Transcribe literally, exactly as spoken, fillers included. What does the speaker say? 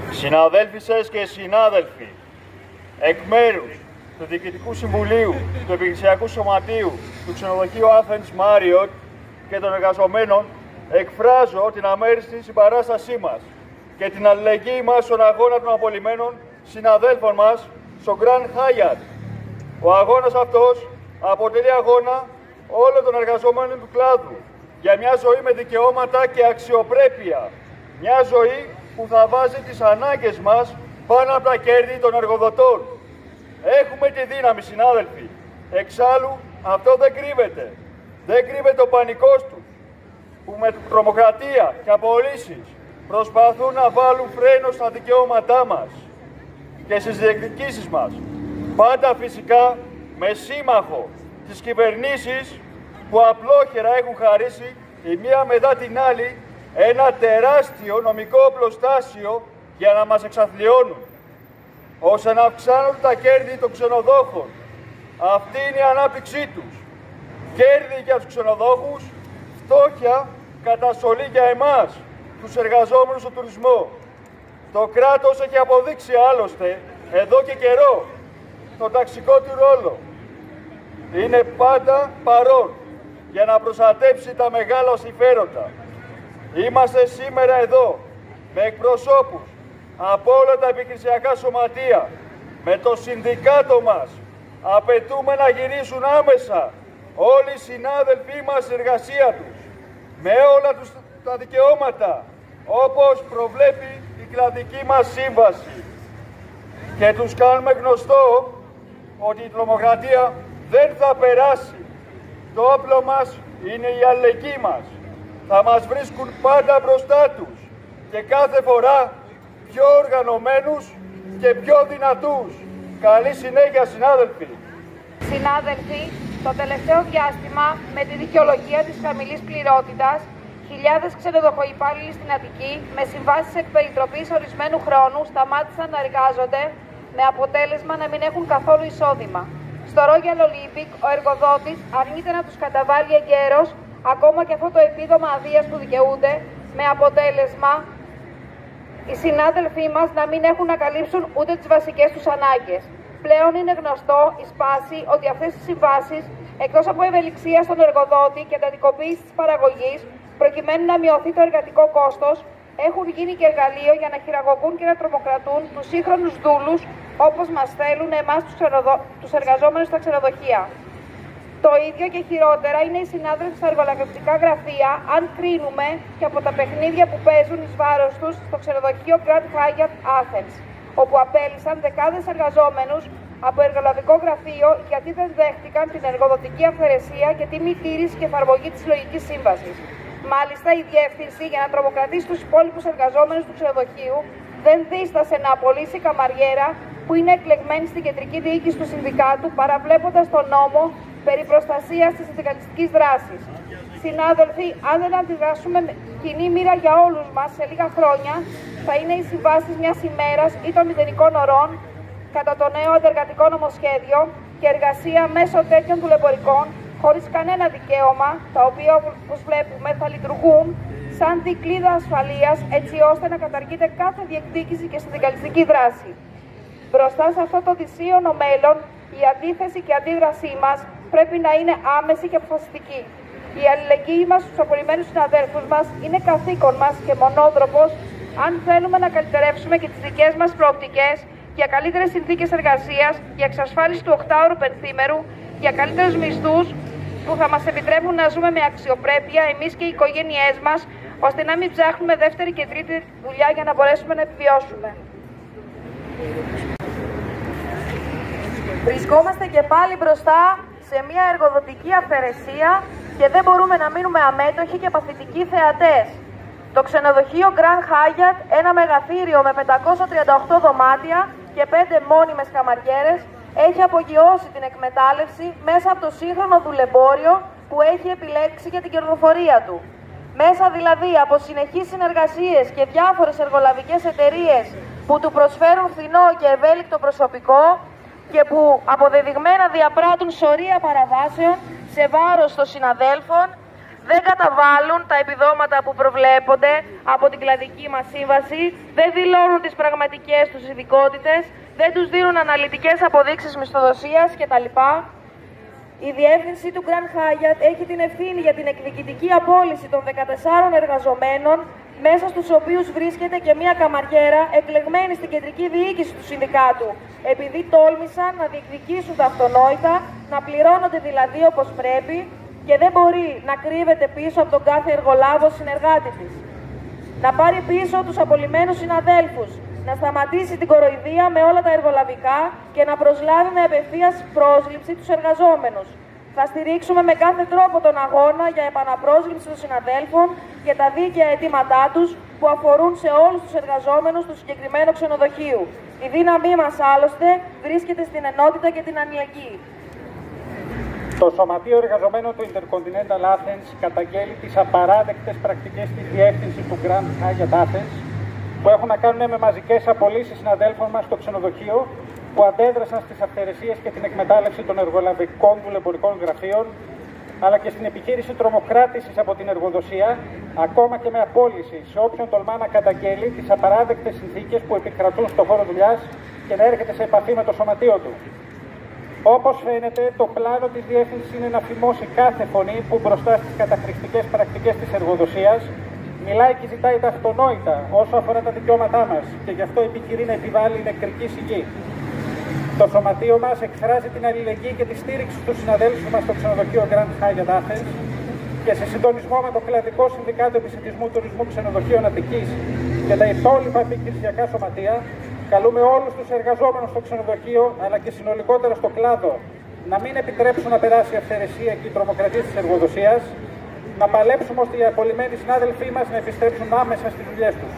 Συναδέλφισες και συνάδελφοι, εκ μέρους του Διοικητικού Συμβουλίου του Επιχειρησιακού Σωματείου του Ξενοδοχείου Athens Marriott και των εργαζομένων, εκφράζω την αμέριστη συμπαράστασή μας και την αλληλεγγύη μας στον αγώνα των απολυμένων συναδέλφων μας στο Grand Hyatt. Ο αγώνας αυτός αποτελεί αγώνα όλων των εργαζομένων του κλάδου για μια ζωή με δικαιώματα και αξιοπρέπεια. Μια ζωή που θα βάζει τις ανάγκες μας πάνω από τα κέρδη των εργοδοτών. Έχουμε τη δύναμη, συνάδελφοι. Εξάλλου, αυτό δεν κρύβεται. Δεν κρύβεται ο πανικός του, που με τρομοκρατία και απολύσεις προσπαθούν να βάλουν φρένο στα δικαιώματά μας και στις διεκδικήσεις μας. Πάντα φυσικά με σύμμαχο τις κυβερνήσεις που απλόχερα έχουν χαρίσει η μία μετά την άλλη ένα τεράστιο νομικό οπλοστάσιο για να μας εξαθλιώνουν, ώστε να αυξάνουν τα κέρδη των ξενοδόχων. Αυτή είναι η ανάπτυξή τους. Κέρδη για τους ξενοδόχους, φτώχεια, καταστολή για εμάς, τους εργαζόμενους στον τουρισμό. Το κράτος έχει αποδείξει άλλωστε εδώ και καιρό το ταξικό του ρόλο. Είναι πάντα παρόν για να προστατέψει τα μεγάλα συμφέροντα. Είμαστε σήμερα εδώ με εκπροσώπους από όλα τα επιχειρησιακά σωματεία, με το συνδικάτο μας. Απαιτούμε να γυρίσουν άμεσα όλοι οι συνάδελφοί μας στην εργασία τους, με όλα τους τα δικαιώματα, όπως προβλέπει η κλαδική μας σύμβαση. Και τους κάνουμε γνωστό ότι η τρομοκρατία δεν θα περάσει. Το όπλο μας είναι η αλληλεγγύη μας. Θα μας βρίσκουν πάντα μπροστά τους και κάθε φορά πιο οργανωμένους και πιο δυνατούς. Καλή συνέχεια, συνάδελφοι. Συνάδελφοι, το τελευταίο διάστημα, με τη δικαιολογία της χαμηλής πληρότητας, χιλιάδες ξενοδοχοϊπάλληλοι στην Αττική, με συμβάσεις εκ περιτροπής ορισμένου χρόνου, σταμάτησαν να εργάζονται, με αποτέλεσμα να μην έχουν καθόλου εισόδημα. Στο Royal Olympic, ο εργοδότης αρνείται να τους καταβάλει εγκαίρως ακόμα και αυτό το επίδομα αδείας που δικαιούνται, με αποτέλεσμα οι συνάδελφοί μας να μην έχουν να καλύψουν ούτε τις βασικές τους ανάγκες. Πλέον είναι γνωστό η σπάση ότι αυτές οι συμβάσεις, εκτός από ευελιξία στον εργοδότη και εντατικοποίηση της παραγωγής, προκειμένου να μειωθεί το εργατικό κόστος, έχουν γίνει και εργαλείο για να χειραγωγούν και να τρομοκρατούν τους σύγχρονους δούλους, όπως μας θέλουν εμάς τους, ξενοδο... τους εργαζόμενους στα ξενοδοχεία. Το ίδιο και χειρότερα είναι οι συνάδελφοι στα εργολαβευτικά γραφεία, αν κρίνουμε και από τα παιχνίδια που παίζουν εις βάρος τους στο ξενοδοχείο Grand Hyatt Athens, όπου απέλυσαν δεκάδες εργαζόμενους από εργολαβικό γραφείο γιατί δεν δέχτηκαν την εργοδοτική αυθαιρεσία και τη μη τήρηση και εφαρμογή της συλλογικής σύμβασης. Μάλιστα, η διεύθυνση, για να τρομοκρατήσει τους υπόλοιπους εργαζόμενους του ξενοδοχείου, δεν δίστασε να απολύσει καμαριέρα που είναι εκλεγμένη στην κεντρική διοίκηση του συνδικάτου, παραβλέποντας τον νόμο περί προστασίας της συνδικαλιστικής δράσης. Συνάδελφοι, αν δεν αντιδράσουμε με κοινή μοίρα για όλους μας, σε λίγα χρόνια θα είναι οι συμβάσεις μιας ημέρας ή των μηδενικών ωρών κατά το νέο αντεργατικό νομοσχέδιο και εργασία μέσω τέτοιων δουλεμπορικών, χωρίς κανένα δικαίωμα, τα οποία όπως βλέπουμε θα λειτουργούν σαν δικλείδα ασφαλείας, έτσι ώστε να καταργείται κάθε διεκδίκηση και συνδικαλιστική δράση. Μπροστά σε αυτό το δυσίωνο μέλλον, η αντίθεση και αντίδρασή μας πρέπει να είναι άμεση και αποφασιστική. Η αλληλεγγύη μας στους απολυμμένους συναδέλφους μας είναι καθήκον μας και μονόδρομος, αν θέλουμε να καλυτερεύσουμε και τις δικές μας προοπτικές για καλύτερες συνθήκες εργασίας, για εξασφάλιση του οκτάωρου πενθήμερου, για καλύτερους μισθούς που θα μας επιτρέπουν να ζούμε με αξιοπρέπεια εμείς και οι οικογένειές μας, ώστε να μην ψάχνουμε δεύτερη και τρίτη δουλειά για να μπορέσουμε να επιβιώσουμε. Βρισκόμαστε και πάλι μπροστά σε μια εργοδοτική αυθαιρεσία και δεν μπορούμε να μείνουμε αμέτωχοι και παθητικοί θεατές. Το ξενοδοχείο Grand Hyatt, ένα μεγαθύριο με πεντακόσια τριάντα οκτώ δωμάτια και πέντε μόνιμες καμαριέρες, έχει απογειώσει την εκμετάλλευση μέσα από το σύγχρονο δουλεμπόριο που έχει επιλέξει για την κερδοφορία του. Μέσα δηλαδή από συνεχείς συνεργασίες και διάφορες εργολαβικές εταιρείες που του προσφέρουν φθηνό και ευέλικτο προσωπικό και που αποδεδειγμένα διαπράττουν σωρία παραβάσεων σε βάρος των συναδέλφων, δεν καταβάλουν τα επιδόματα που προβλέπονται από την κλαδική μας σύμβαση, δεν δηλώνουν τις πραγματικές τους ειδικότητες, δεν τους δίνουν αναλυτικές αποδείξεις μισθοδοσίας κτλ. Η διεύθυνση του Grand Hyatt έχει την ευθύνη για την εκδικητική απόλυση των δεκατεσσάρων εργαζομένων, μέσα στους οποίους βρίσκεται και μία καμαριέρα εκλεγμένη στην κεντρική διοίκηση του συνδικάτου, επειδή τόλμησαν να διεκδικήσουν τα αυτονόητα, να πληρώνονται δηλαδή όπως πρέπει και δεν μπορεί να κρύβεται πίσω από τον κάθε εργολάβο συνεργάτη της. Να πάρει πίσω τους απολυμμένους συναδέλφους, να σταματήσει την κοροϊδία με όλα τα εργολαβικά και να προσλάβει με απευθείας πρόσληψη τους εργαζόμενους. Θα στηρίξουμε με κάθε τρόπο τον αγώνα για επαναπρόσληψη των συναδέλφων και τα δίκαια αιτήματά τους που αφορούν σε όλους τους εργαζόμενους του συγκεκριμένου ξενοδοχείου. Η δύναμή μας άλλωστε βρίσκεται στην ενότητα και την αλληλεγγύη. Το Σωματείο Εργαζομένων του Intercontinental Athens καταγγέλει τις απαράδεκτες πρακτικές της διεύθυνσης του Grand Hyatt Athens που έχουν να κάνουν με μαζικές απολύσεις συναδέλφων μας στο ξενοδοχείο, που αντέδρασαν στις αυθαιρεσίες και την εκμετάλλευση των εργολαβικών δουλεμπορικών γραφείων, αλλά και στην επιχείρηση τρομοκράτησης από την εργοδοσία, ακόμα και με απόλυση σε όποιον τολμά να καταγγέλει τις απαράδεκτες συνθήκες που επικρατούν στον χώρο δουλειάς και να έρχεται σε επαφή με το σωματείο του. Όπως φαίνεται, το πλάνο της διεύθυνσης είναι να φημώσει κάθε φωνή που μπροστά στις καταχρηστικές πρακτικές της εργοδοσίας μιλάει και ζητάει τα αυτονόητα όσο αφορά τα δικαιώματά μας και γι' αυτό επιχειρεί να επιβάλλει νεκρική σιγή. Το σωματείο μας εκφράζει την αλληλεγγύη και τη στήριξη στους συναδέλφους μας στο ξενοδοχείο Grand Hyatt Athens και σε συντονισμό με το κλαδικό συνδικάτο επισιτισμού τουρισμού ξενοδοχείων Αττικής και τα υπόλοιπα επιχειρησιακά σωματεία, καλούμε όλους τους εργαζόμενους στο ξενοδοχείο αλλά και συνολικότερα στο κλάδο να μην επιτρέψουν να περάσει η αυθαιρεσία και η τρομοκρατία της εργοδοσίας, να παλέψουμε ώστε οι απολυμμένοι συνάδελφοί μας να επιστρέψουν άμεσα στις δουλειές τους.